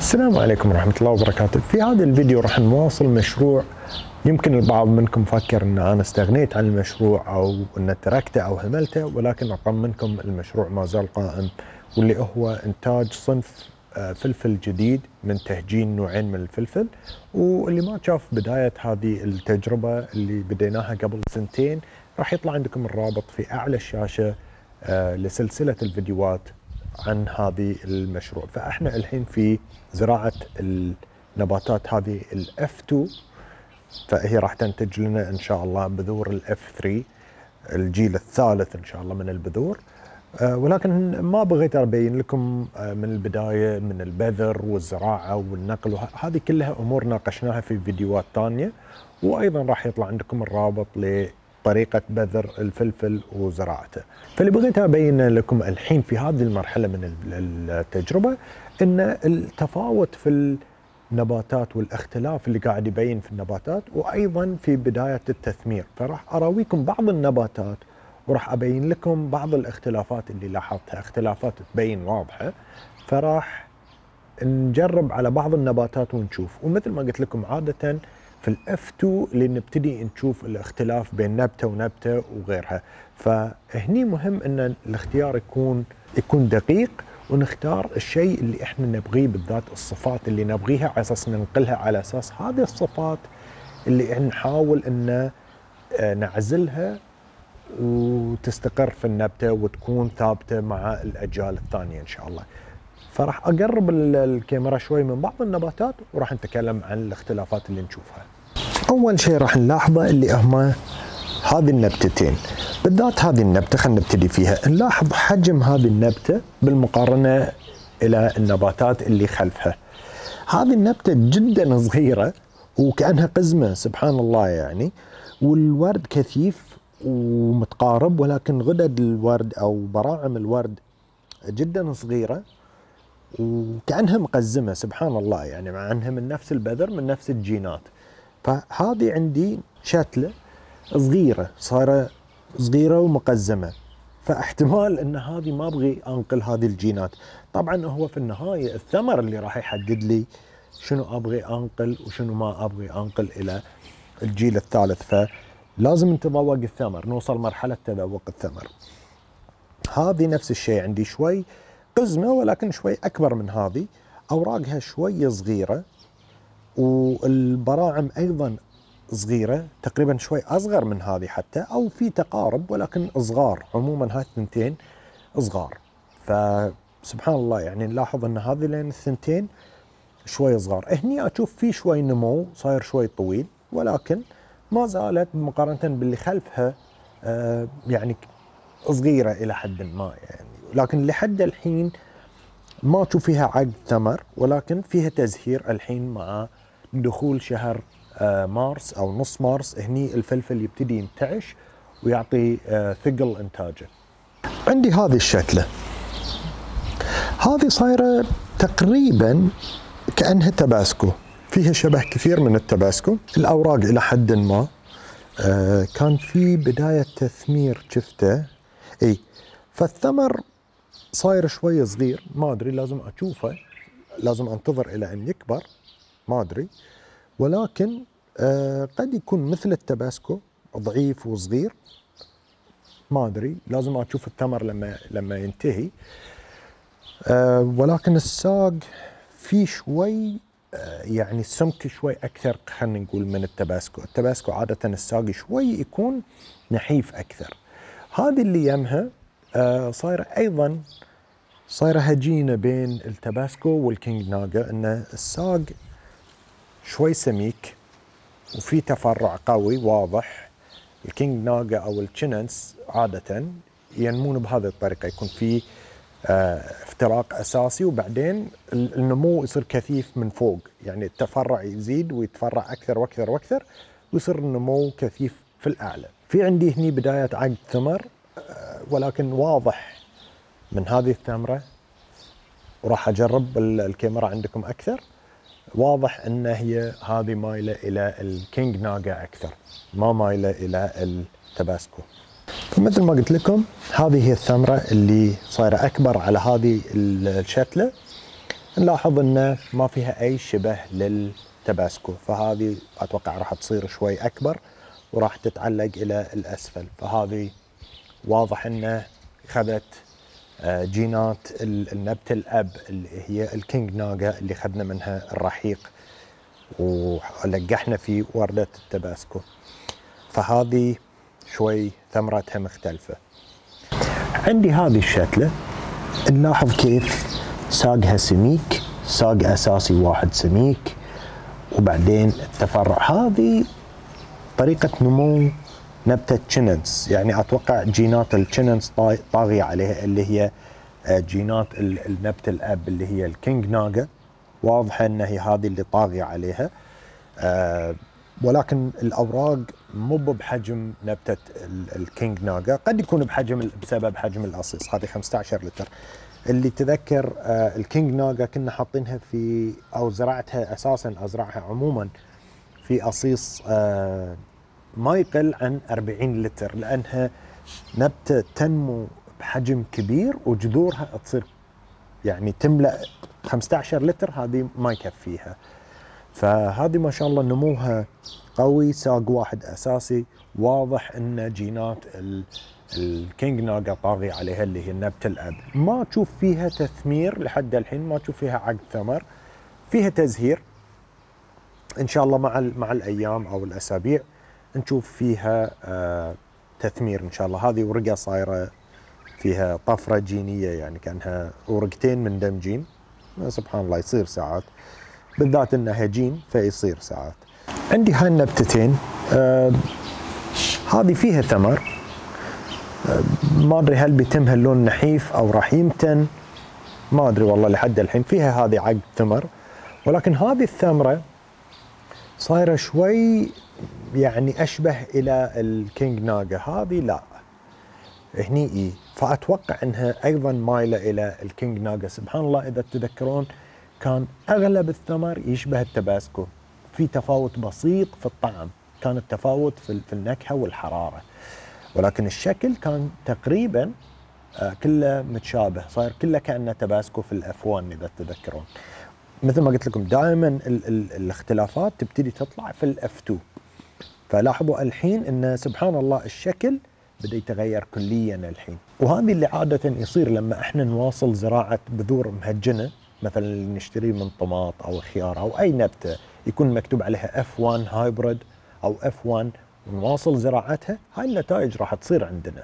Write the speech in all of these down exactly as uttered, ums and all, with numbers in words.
السلام عليكم ورحمة الله وبركاته. في هذا الفيديو راح نواصل مشروع يمكن البعض منكم فكر ان انا استغنيت عن المشروع او ان تركته او هملته، ولكن اطمنكم المشروع ما زال قائم، واللي هو انتاج صنف فلفل جديد من تهجين نوعين من الفلفل. واللي ما شاف بداية هذه التجربة اللي بديناها قبل سنتين راح يطلع عندكم الرابط في اعلى الشاشة لسلسلة الفيديوهات عن هذه المشروع. فاحنا الحين في زراعة النباتات هذه الاف اثنين، فهي راح تنتج لنا ان شاء الله بذور الاف ثلاثة، الجيل الثالث ان شاء الله من البذور. ولكن ما بغيت ابين لكم من البداية من البذر والزراعة والنقل، وهذه كلها امور ناقشناها في فيديوهات ثانية، وايضا راح يطلع عندكم الرابط ل طريقة بذر الفلفل وزراعته. فاللي بغيت أبين لكم الحين في هذه المرحلة من التجربة أن التفاوت في النباتات والاختلاف اللي قاعد يبين في النباتات، وأيضا في بداية التثمير. فراح أراويكم بعض النباتات وراح أبين لكم بعض الاختلافات اللي لاحظتها، اختلافات تبين واضحة. فراح نجرب على بعض النباتات ونشوف، ومثل ما قلت لكم عادة في الاف اثنين اللي نبتدي نشوف الاختلاف بين نبته ونبته وغيرها. فهني مهم ان الاختيار يكون يكون دقيق، ونختار الشيء اللي احنا نبغيه، بالذات الصفات اللي نبغيها على اساس ننقلها، على اساس هذه الصفات اللي نحاول ان نعزلها وتستقر في النبته وتكون ثابته مع الاجيال الثانيه ان شاء الله. فراح اقرب الكاميرا شوي من بعض النباتات وراح نتكلم عن الاختلافات اللي نشوفها. اول شيء راح نلاحظه اللي هما هذه النبتتين، بالذات هذه النبته خلينا نبتدي فيها. نلاحظ حجم هذه النبته بالمقارنه الى النباتات اللي خلفها. هذه النبته جدا صغيره وكانها قزمه سبحان الله يعني، والورد كثيف ومتقارب، ولكن غدد الورد او براعم الورد جدا صغيره وكأنها مقزمة سبحان الله يعني، مع أنها من نفس البذر من نفس الجينات. فهذه عندي شتلة صغيرة صايرة صغيرة ومقزمة، فاحتمال أن هذه ما أبغي أنقل هذه الجينات. طبعا هو في النهاية الثمر اللي راح يحدد لي شنو أبغي أنقل وشنو ما أبغي أنقل إلى الجيل الثالث. فلازم نتذوق الثمر، نوصل مرحلة تذوق الثمر. هذه نفس الشيء عندي شوي قزمة ولكن شوي أكبر من هذه، أوراقها شوي صغيرة، والبراعم أيضا صغيرة تقريبا شوي أصغر من هذه حتى، أو في تقارب ولكن صغار. عموما هاي الثنتين صغار، فسبحان الله يعني نلاحظ أن هذه لين الثنتين شوي صغار. هني أشوف في شوي نمو صاير شوي طويل، ولكن ما زالت مقارنة باللي خلفها آه يعني صغيرة إلى حد ما يعني. لكن لحد الحين ما تشوف فيها عقد ثمر، ولكن فيها تزهير الحين مع دخول شهر مارس او نص مارس. هني الفلفل يبتدي ينتعش ويعطي ثقل انتاجه. عندي هذه الشتله، هذه صايره تقريبا كانها تباسكو، فيها شبه كثير من التباسكو. الاوراق الى حد ما كان في بدايه تثمير شفته اي، فالثمر صاير شوي صغير، ما ادري لازم اشوفه، لازم انتظر الى ان يكبر، ما ادري. ولكن آه قد يكون مثل التباسكو ضعيف وصغير، ما ادري، لازم اشوف الثمر لما لما ينتهي. آه ولكن الساق في شوي آه يعني السمك شوي اكثر خلينا نقول من التباسكو. التباسكو عاده الساق شوي يكون نحيف اكثر. هذه اللي يمها آه صايره ايضا صايره هجينه بين التباسكو والكينج ناجا، ان الساق شوي سميك وفي تفرع قوي واضح. الكينج ناجا او التشيننس عاده ينمون بهذه الطريقه، يكون في آه افتراق اساسي وبعدين النمو يصير كثيف من فوق، يعني التفرع يزيد ويتفرع اكثر واكثر واكثر ويصير النمو كثيف في الاعلى. في عندي هني بدايه عقد ثمر، آه ولكن واضح من هذه الثمرة، وراح أجرب الكاميرا عندكم أكثر، واضح أن هي هذه مايلة إلى الكينج ناجا أكثر، ما مايلة إلى التباسكو. مثل ما قلت لكم هذه هي الثمرة اللي صايرة أكبر على هذه الشتلة. نلاحظ انه ما فيها اي شبه للتباسكو، فهذه اتوقع راح تصير شوي اكبر وراح تتعلق الى الاسفل، فهذه واضح انه اخذت جينات النبتة الاب اللي هي الكينج ناجا اللي اخذنا منها الرحيق ولقحنا في وردة التباسكو، فهذه شوي ثمرتها مختلفة. عندي هذه الشتلة نلاحظ كيف ساقها سميك، ساق اساسي واحد سميك وبعدين التفرع. هذه طريقة نمو نبتة تشيننز، يعني اتوقع جينات التشيننز طاغية عليها اللي هي جينات النبتة الاب اللي هي الكينج ناجا، واضحة ان هي هذه اللي طاغية عليها. أه ولكن الاوراق مو بحجم نبتة الكينج ناجا، قد يكون بحجم بسبب حجم القصيص. هذه خمسة عشر لتر. اللي تذكر أه الكينج ناجا كنا حاطينها في او زرعتها اساسا ازرعها عموما في قصيص أه ما يقل عن أربعين لتر، لانها نبتة تنمو بحجم كبير وجذورها تصير يعني تملأ خمسة عشر لتر، هذه ما يكفيها. فهذه ما شاء الله نموها قوي، ساق واحد اساسي، واضح ان جينات الكينج ناجا طاغي عليها اللي هي النبتة الاب. ما تشوف فيها تثمير لحد الحين، ما تشوف فيها عقد ثمر، فيها تزهير ان شاء الله مع مع الايام او الاسابيع نشوف فيها آه تثمير ان شاء الله. هذه ورقه صايره فيها طفره جينيه، يعني كانها ورقتين مندمجين. سبحان الله يصير ساعات، بالذات انها جين فيصير ساعات. عندي هاي النبتتين آه هذه فيها ثمر، آه ما ادري هل بيتمها اللون نحيف او راح يمتن، ما ادري والله لحد الحين. فيها هذه عقد ثمر، ولكن هذه الثمره صايره شوي يعني اشبه الى الكينج ناجا، هذه لا هني اي، فاتوقع انها ايضا مايله الى الكينج ناجا. سبحان الله اذا تذكرون كان اغلب الثمر يشبه التباسكو، في تفاوت بسيط في الطعم، كان التفاوت في النكهه والحراره، ولكن الشكل كان تقريبا كله متشابه، صاير كله كانه تباسكو في الاف واحد اذا تذكرون. مثل ما قلت لكم دائما ال ال الاختلافات تبتدي تطلع في الاف اثنين، فلاحظوا الحين ان سبحان الله الشكل بدا يتغير كليا الحين. وهذه اللي عاده يصير لما احنا نواصل زراعه بذور مهجنه، مثلا اللي نشتريه من طماط او خيار او اي نبته يكون مكتوب عليها اف واحد هايبريد او اف واحد ونواصل زراعتها، هاي النتائج راح تصير عندنا،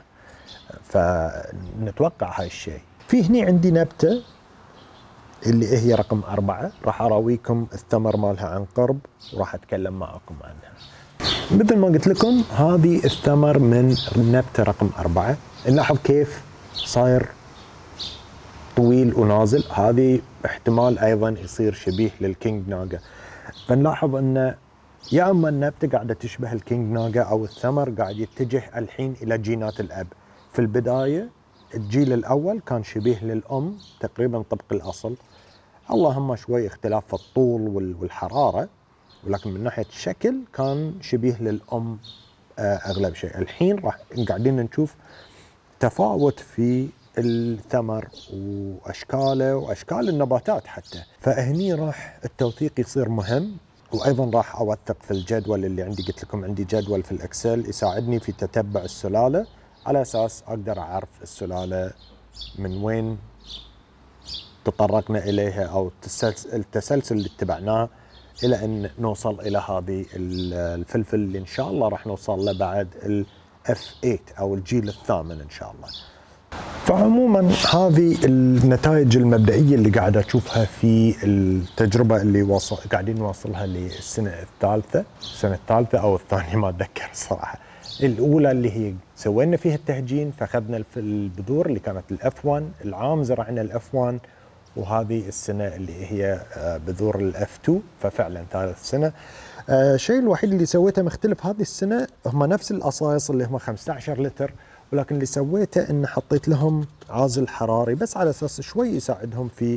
فنتوقع هاي الشيء. في هني عندي نبته اللي هي رقم أربعة، راح أراويكم الثمر مالها عن قرب وراح أتكلم معكم عنها. مثل ما قلت لكم هذه الثمر من النبتة رقم أربعة، نلاحظ كيف صاير طويل ونازل، هذه احتمال أيضا يصير شبيه للكينج ناجا. فنلاحظ أن يا أما النبتة قاعدة تشبه الكينج ناجا أو الثمر قاعد يتجه الحين إلى جينات الأب. في البداية الجيل الأول كان شبيه للأم تقريبا طبق الأصل، اللهم شوي اختلاف في الطول والحرارة، ولكن من ناحية الشكل كان شبيه للأم أغلب شيء. الحين راح قاعدين نشوف تفاوت في الثمر وأشكاله وأشكال النباتات حتى، فهني راح التوثيق يصير مهم. وأيضا راح أوثق في الجدول اللي عندي، قلت لكم عندي جدول في الإكسل يساعدني في تتبع السلالة على أساس أقدر أعرف السلالة من وين تطرقنا إليها أو التسلسل اللي اتبعناه إلى أن نوصل إلى هذه الفلفل اللي إن شاء الله راح نوصل له بعد الإف ثمانية أو الجيل الثامن إن شاء الله. فعموما هذه النتائج المبدئية اللي قاعد أشوفها في التجربة اللي وصل قاعدين نوصلها للسنة الثالثة، السنة الثالثة أو الثانية ما أتذكر الصراحة. الأولى اللي هي سوينا فيها التهجين، فأخذنا البذور اللي كانت الإف واحد، العام زرعنا الإف واحد، وهذه السنة اللي هي بذور الإف اثنين، ففعلا ثالث سنة. الشيء الوحيد اللي سويته مختلف هذه السنة هم نفس القصايص اللي هم خمسة عشر لتر، ولكن اللي سويته ان حطيت لهم عازل حراري بس على اساس شوي يساعدهم في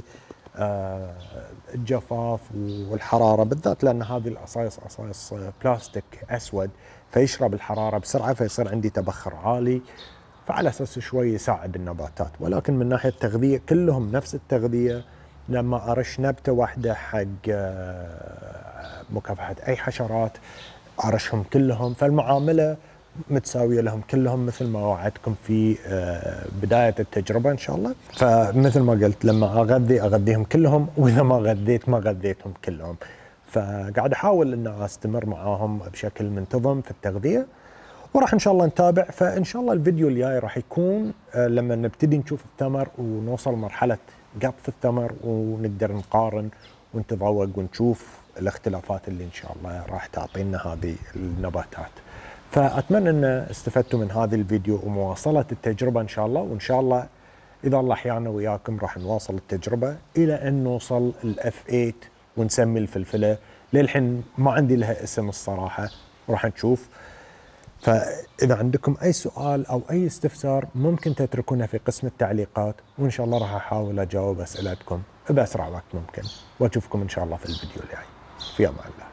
الجفاف والحرارة، بالذات لان هذه القصايص قصايص بلاستيك اسود فيشرب الحرارة بسرعة فيصير عندي تبخر عالي، فعلى اساس شوي يساعد النباتات. ولكن من ناحية التغذية كلهم نفس التغذية، لما ارش نبته واحده حق مكافحه اي حشرات ارشهم كلهم، فالمعامله متساويه لهم كلهم مثل ما وعدتكم في بدايه التجربه ان شاء الله. فمثل ما قلت لما اغذي اغذيهم كلهم، واذا ما غذيت ما غذيتهم كلهم. فقاعد احاول ان استمر معاهم بشكل منتظم في التغذيه، وراح ان شاء الله نتابع. فان شاء الله الفيديو الجاي راح يكون لما نبتدي نشوف الثمر ونوصل مرحله قطف الثمر ونقدر نقارن ونتذوق ونشوف الاختلافات اللي ان شاء الله راح تعطينا هذه النباتات. فاتمنى ان استفدتوا من هذا الفيديو ومواصله التجربه ان شاء الله، وان شاء الله اذا الله احيانا وياكم راح نواصل التجربه الى ان نوصل الاف ثمانية ونسمي الفلفله. للحين ما عندي لها اسم الصراحه، وراح نشوف. فاذا عندكم اي سؤال او اي استفسار ممكن تتركونه في قسم التعليقات، وان شاء الله راح احاول اجاوب اسئلتكم باسرع وقت ممكن. واشوفكم ان شاء الله في الفيديو الجاي. في امان الله.